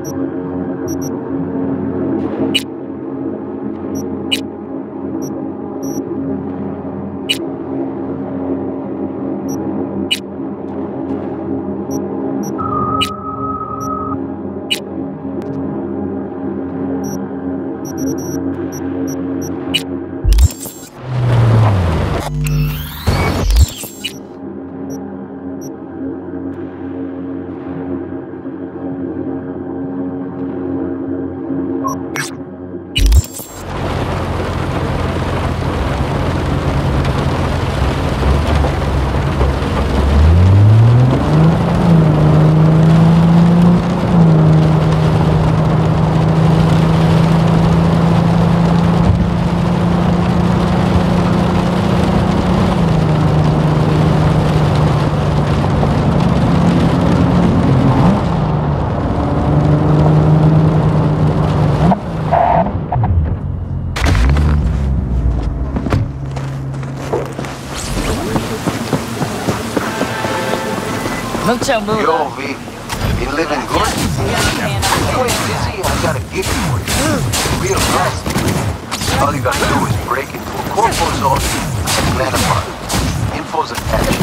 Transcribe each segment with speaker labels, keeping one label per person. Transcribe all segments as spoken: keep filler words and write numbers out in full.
Speaker 1: Yo, V, been living good? You ain't busy, I got a gig for you. Real fast. All you gotta do is break into a corpo zone and plan a part. Info's attached.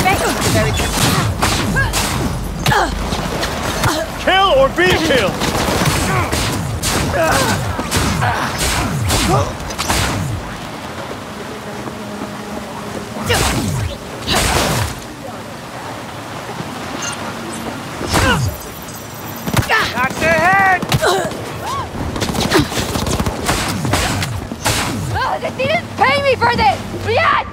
Speaker 2: Kill or be killed! Got the head!
Speaker 3: Oh, they didn't pay me for this! Bitch!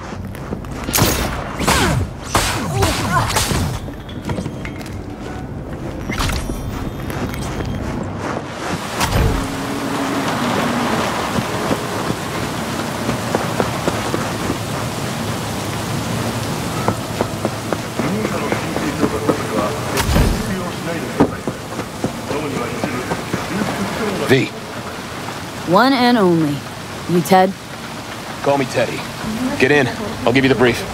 Speaker 4: V.
Speaker 5: One and only. You Ted?
Speaker 4: Call me Teddy. Get in. I'll give you the brief.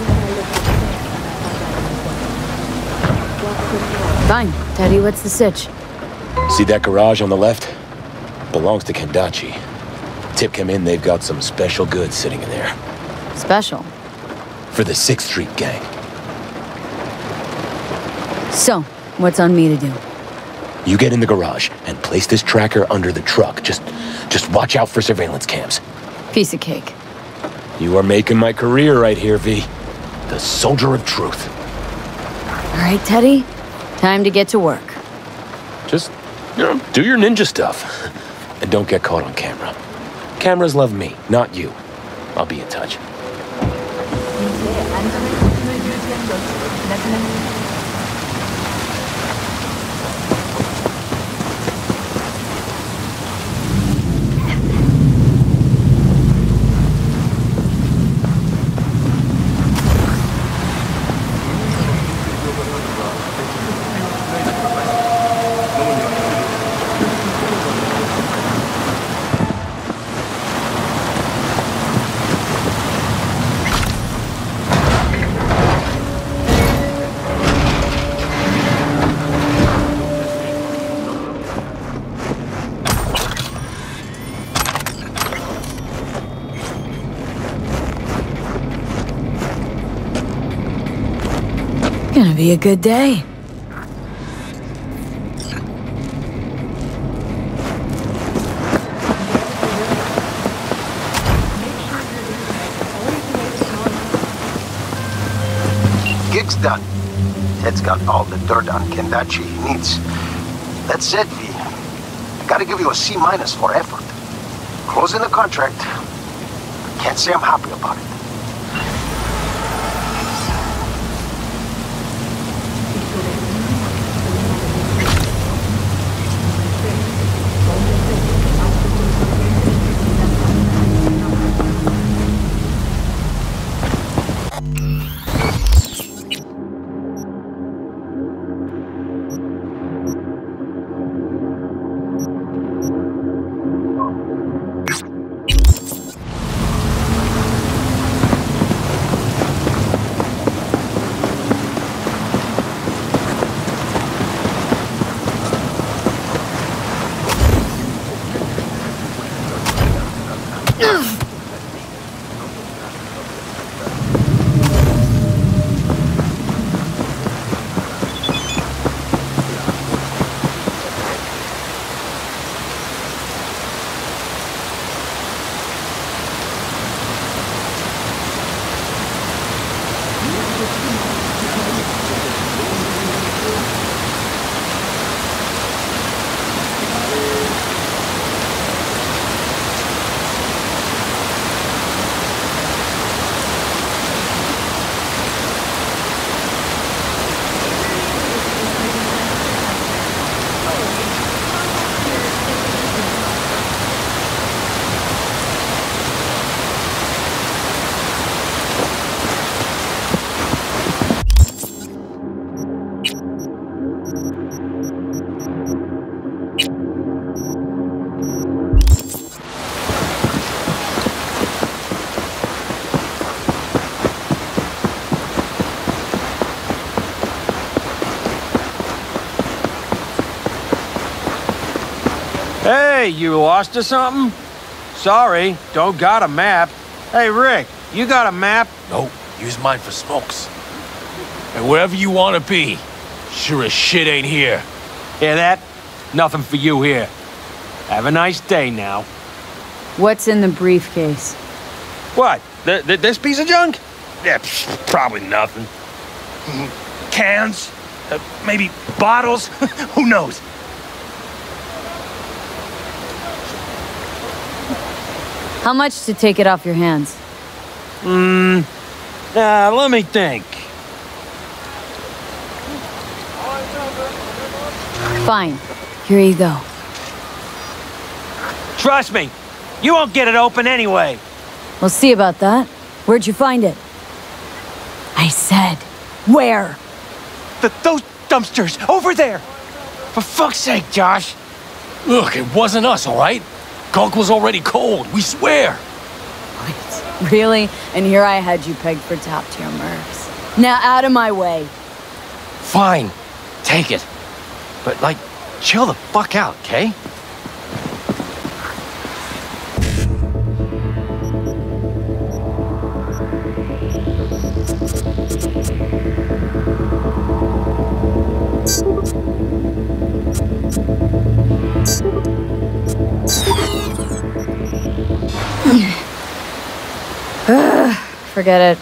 Speaker 5: Fine. Teddy, what's the sitch?
Speaker 4: See that garage on the left? Belongs to Kendachi. Tip came in, they've got some special goods sitting in there.
Speaker 5: Special?
Speaker 4: For the sixth Street gang.
Speaker 5: So, what's on me to do?
Speaker 4: You get in the garage and place this tracker under the truck. Just, just watch out for surveillance cams.
Speaker 5: Piece of cake.
Speaker 4: You are making my career right here, V. The soldier of truth.
Speaker 5: All right, Teddy. Time to get to work.
Speaker 4: Just, you know, do your ninja stuff. And don't get caught on camera. Cameras love me, not you. I'll be in touch.
Speaker 5: Gonna be a good day.
Speaker 1: Gig's done. Ted's got all the dirt on Kendachi he needs. That's it, V. I gotta give you a C minus for effort. Closing the contract. Can't say I'm happy about it.
Speaker 6: Hey, you lost or something? Sorry, don't got a map. Hey, Rick, you got a map?
Speaker 4: Nope, use mine for smokes. And wherever you want to be, sure as shit ain't here.
Speaker 6: Hear that? Nothing for you here. Have a nice day now.
Speaker 5: What's in the briefcase?
Speaker 6: What? Th th this piece of junk? Yeah, psh, probably nothing.
Speaker 2: Cans? Uh, maybe bottles? Who knows?
Speaker 5: How much to take it off your hands?
Speaker 6: Hmm. Uh, let me think.
Speaker 5: Fine. Here you go.
Speaker 6: Trust me, you won't get it open anyway.
Speaker 5: We'll see about that. Where'd you find it? I said, where?
Speaker 2: Th those dumpsters, over there!
Speaker 6: For fuck's sake, Josh.
Speaker 4: Look, it wasn't us, all right? Gunk was already cold, we swear.
Speaker 5: Wait, really? And here I had you pegged for top-tier murks. Now out of my way.
Speaker 6: Fine, take it. But, like, chill the fuck out, okay?
Speaker 5: Forget it.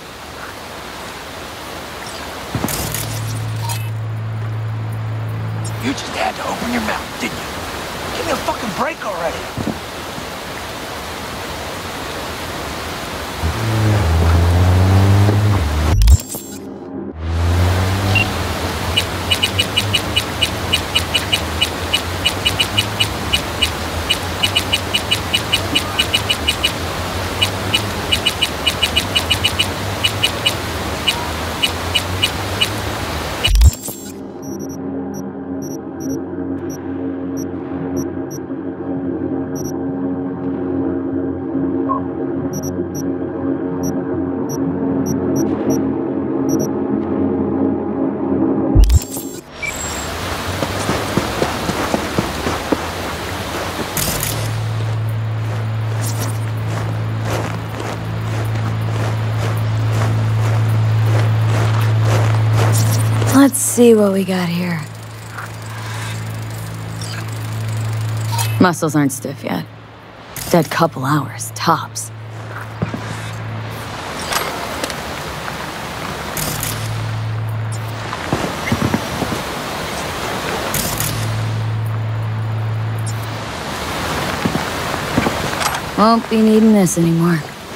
Speaker 2: You just had to open your mouth, didn't you? Give me a fucking break already.
Speaker 5: Let's see what we got here. Muscles aren't stiff yet. Dead couple hours, tops. Won't be needing this anymore.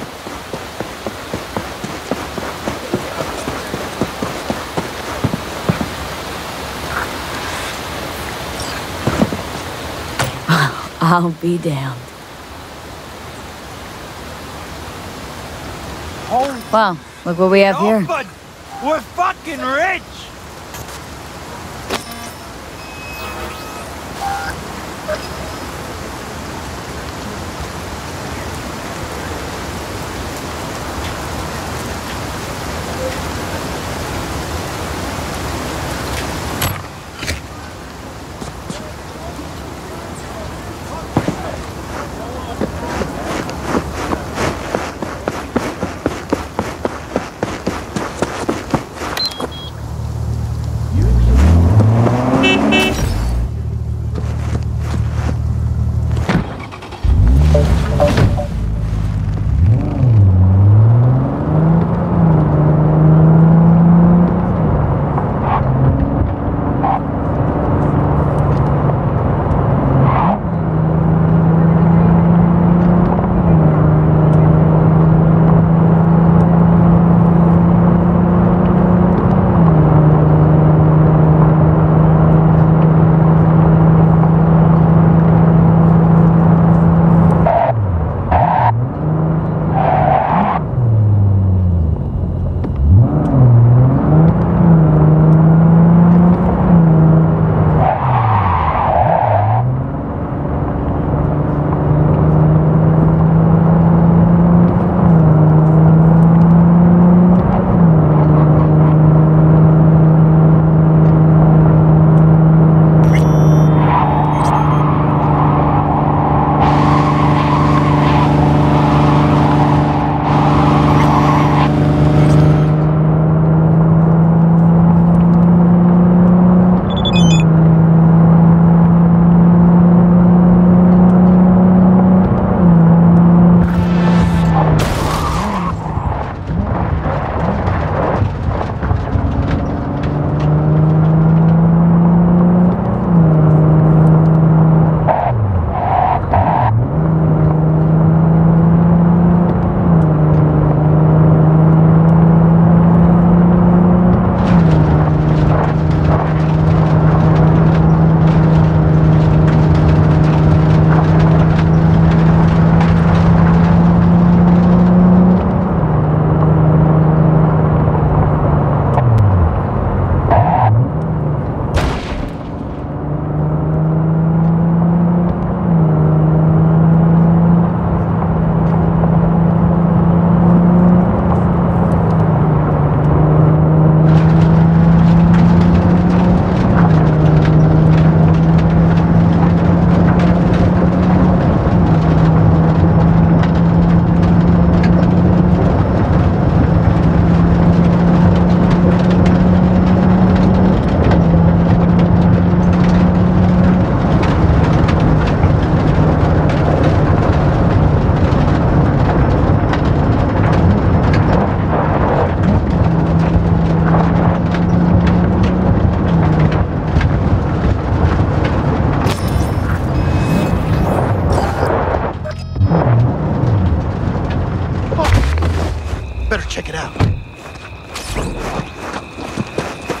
Speaker 5: I'll be damned.
Speaker 6: Holy
Speaker 5: Wow, look what we have here.
Speaker 6: but we're fucking rich!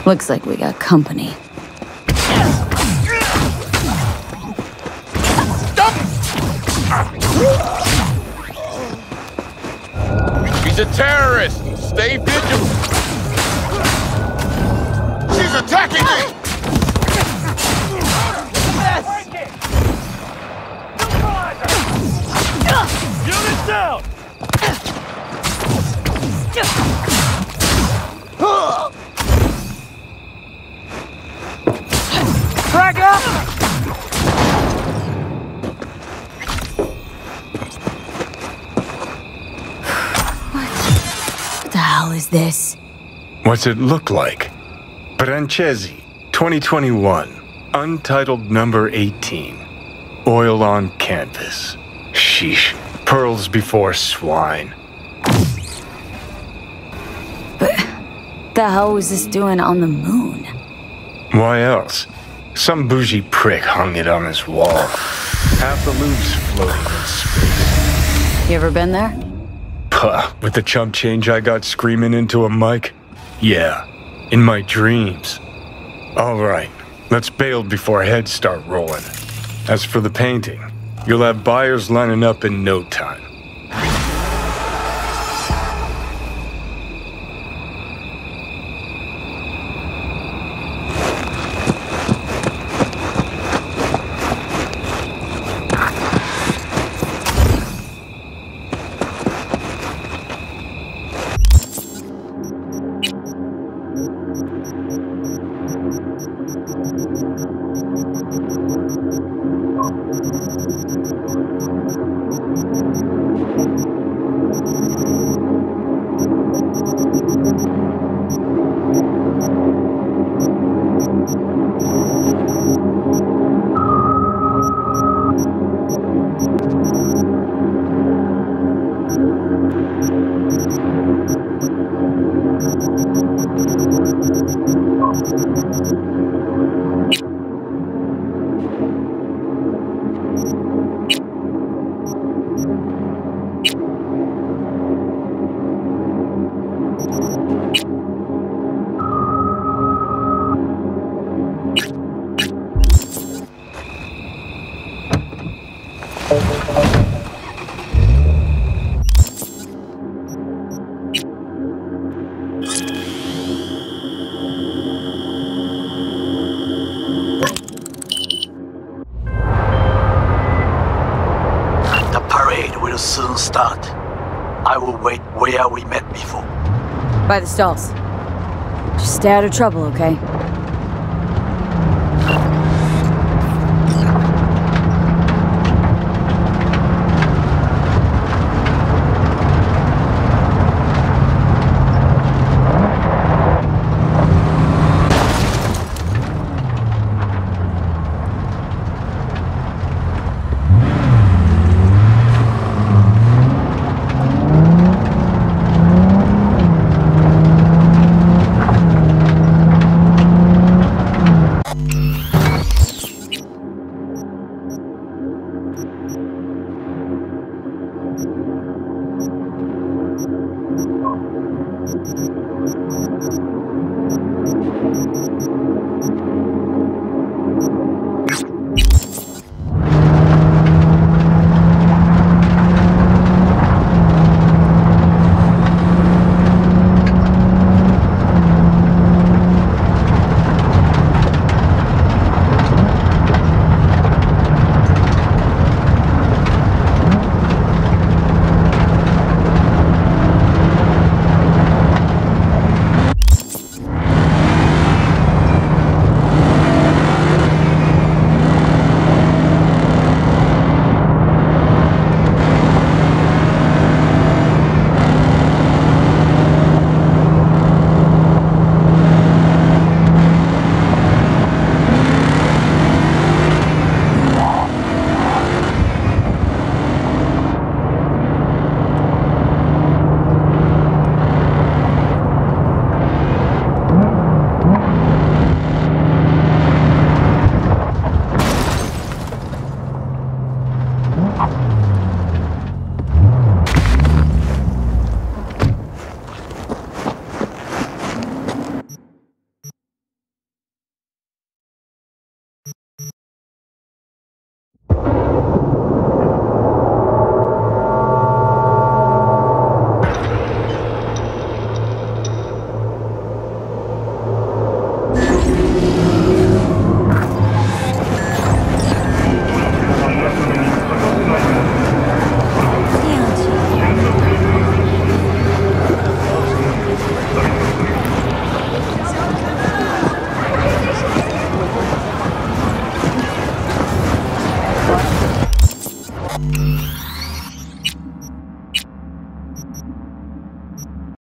Speaker 5: Looks like we got company.
Speaker 7: He's a terrorist! Stay vigilant! She's attacking me! Unit down!
Speaker 6: Frag up!
Speaker 5: What the hell is this?
Speaker 8: What's it look like? Brancesi, twenty twenty-one. Untitled number eighteen. Oil on canvas. Sheesh. Pearls before swine.
Speaker 5: But the hell was this doing on the moon?
Speaker 8: Why else? Some bougie prick hung it on his wall. Half the loot's floating in space.
Speaker 5: You ever been there?
Speaker 8: Puh, with the chump change I got screaming into a mic? Yeah, in my dreams. All right, let's bail before heads start rolling. As for the painting, you'll have buyers lining up in no time.
Speaker 2: Soon start. I will wait where we met before.
Speaker 5: By the stalls. Just stay out of trouble, okay?
Speaker 1: Bye.